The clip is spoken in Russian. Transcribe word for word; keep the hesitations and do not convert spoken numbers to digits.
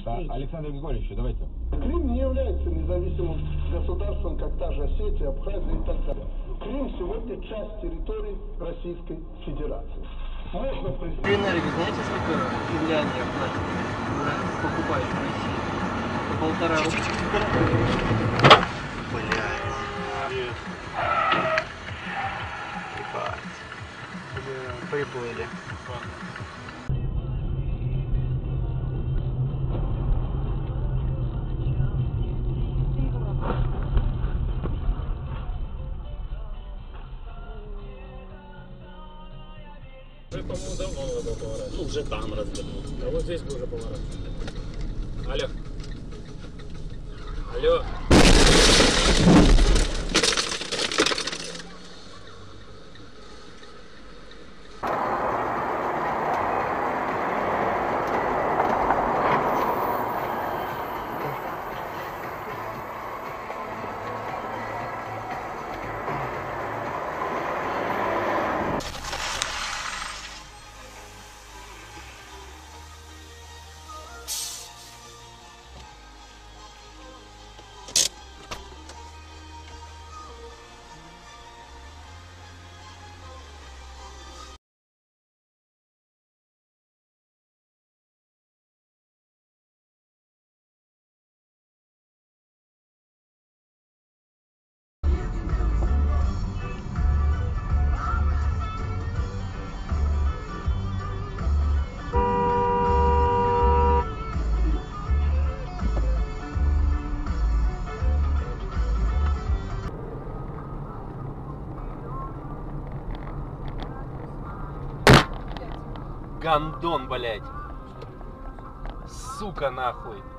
Да, Александр Григорьевич, давайте. Крым не является независимым государством, как та же Осетия, Абхазия и так далее. Крым сегодня часть территории Российской Федерации. Можно признать. Энергии, знаете, сколько Финляндия платит? Покупает в России? По полтора рубля. Блядь. Ебать. Приплыли. Уже, по-моему, давно надо было поворачивать. Ну, уже там развернуться. А вот здесь бы уже поворачивать. Алло. Алло. Гандон, блядь. Сука, нахуй.